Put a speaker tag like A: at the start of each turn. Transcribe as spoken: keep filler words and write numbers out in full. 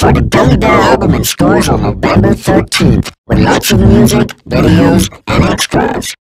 A: for the Gummy Bear album in stores on November thirteenth, with lots of music, videos, and extras.